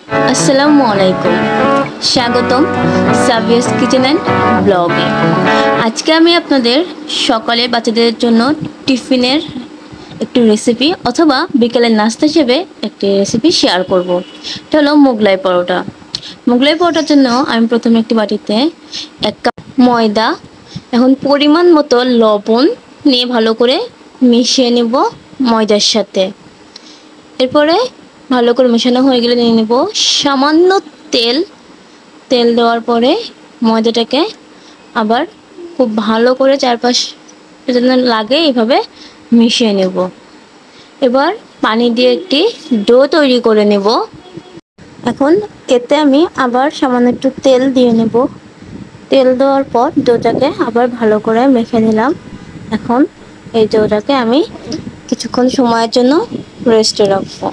আসসালামু আলাইকুম, স্বাগতম সাবিয়াস কিচেন অ্যান্ড ব্লগে। আজকে আমি আপনাদের সকালে বাচ্চাদের জন্য টিফিনের একটি রেসিপি অথবা বিকেলের নাস্তা হিসেবে একটি রেসিপি শেয়ার করব। এটা হলো মোগলাই পরোটা। মোগলাই পরোটার জন্য আমি প্রথমে একটি বাটিতে 1 কাপ ময়দা, এখন পরিমাণ মতো লবণ নিয়ে ভালো করে মিশিয়ে নেব ময়দার সাথে। এরপরে ভালো করে মেশানো হয়ে গেলে নিয়ে নেব সামান্য তেল। তেল দেওয়ার পরে ময়দাটাকে আবার খুব ভালো করে চারপাশ যেন লাগে এইভাবে মিশিয়ে নেব। এবার পানি দিয়ে একটি ডো তৈরি করে নেব। এখন এতে আমি আবার সামান্য একটু তেল দিয়ে নেব। তেল দেওয়ার পর ডোটাকে আবার ভালো করে মেখে নিলাম। এখন এই ডোটাকে আমি কিছুক্ষণ সময়ের জন্য রেস্টে রাখবো।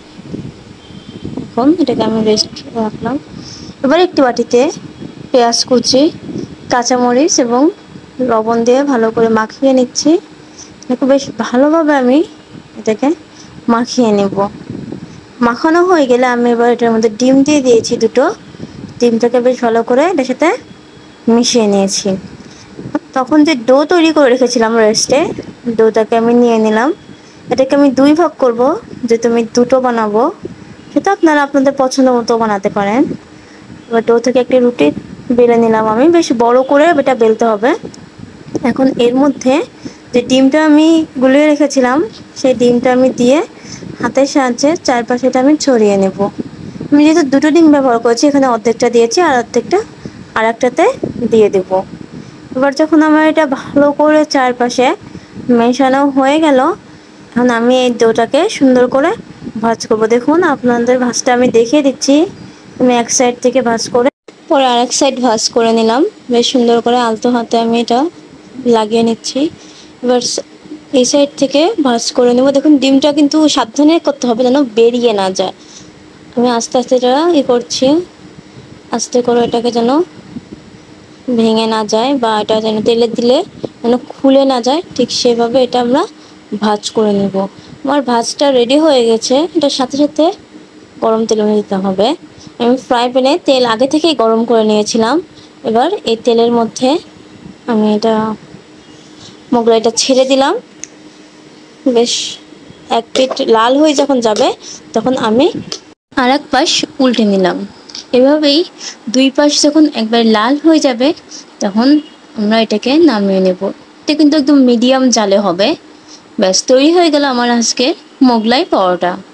এখন এটাকে আমি রেস্ট রাখলাম। এবার একটি বাটিতে পেঁয়াজ কুচি, কাঁচামরিচ এবং লবণ দিয়ে ভালো করে মাখিয়ে নিচ্ছি। এটাকে বেশ ভালোভাবে আমি এটাকে মাখিয়ে নেব। মাখানো হয়ে গেলে আমি এবার এটার মধ্যে ডিম দিয়ে দিয়েছি দুটো। ডিমটাকে বেশ ভালো করে এটার সাথে মিশিয়ে নিয়েছি। তখন যে ডো তৈরি করে রেখেছিলাম রেস্টে, ডোটাকে আমি নিয়ে নিলাম। এটাকে আমি 2 ভাগ করব, যেহেতু আমি দুটো বানাবো। সেটা আপনারা আপনাদের পছন্দ মতো বানাতে পারেন। এবার ডো থেকে একটি রুটি বেলে নিলাম আমি, বেশ বড় করে এটা বেলতে হবে। এখন এর মধ্যে যে ডিমটা আমি গুলিয়ে রেখেছিলাম, সেই ডিমটা আমি দিয়ে হাতের সাহায্যে চারপাশে এটা আমি ছড়িয়ে নেব। আমি যেহেতু দুটো ডিম ব্যবহার করেছি, এখানে অর্ধেকটা দিয়েছি আর অর্ধেকটা আরেকটাতে দিয়ে দেব। এবার যখন আমার এটা ভালো করে চারপাশে মেশানো হয়ে গেল, এখন আমি এই ডোটাকে সুন্দর করে ভাঁজ করব। দেখুন আপনাদের ভাঁজটা আমি দেখিয়ে দিচ্ছি। আমি এক সাইড থেকে ভাঁজ করে পরে আরেক সাইড ভাঁজ করে নিলাম। বেশ সুন্দর করে আলতো হাতে আমি এটা লাগিয়ে নিচ্ছি। এবার এই সাইড থেকে ভাঁজ করে নেব। দেখুন ডিমটা কিন্তু সাবধানে করতে হবে যেন বেরিয়ে না যায়। আমি আস্তে আস্তে এটা করছি, আস্তে করে এটাকে যেন ভেঙে না যায় বা এটা যেন তেলে দিলে যেন খুলে না যায়, ঠিক সেভাবে এটা আমরা ভাঁজ করে নেব। আমার ভাঁজটা রেডি হয়ে গেছে। এটার সাথে সাথে গরম তেল দিতে হবে। আমি ফ্রাই প্যানে তেল আগে থেকেই গরম করে নিয়েছিলাম। এবার এই তেলের মধ্যে আমি এটা মোগলাইটা ছেড়ে দিলাম। বেশ এক পিঠ লাল হয়ে যখন যাবে, তখন আমি আর এক পাশ উল্টে নিলাম। এভাবেই 2 পাশ যখন একবার লাল হয়ে যাবে, তখন আমরা এটাকে নামিয়ে নেব। এটা কিন্তু একদম মিডিয়াম জালে হবে। ব্যাস তৈরি হয়ে গেল আমার আজকের মোগলাই পরোটা।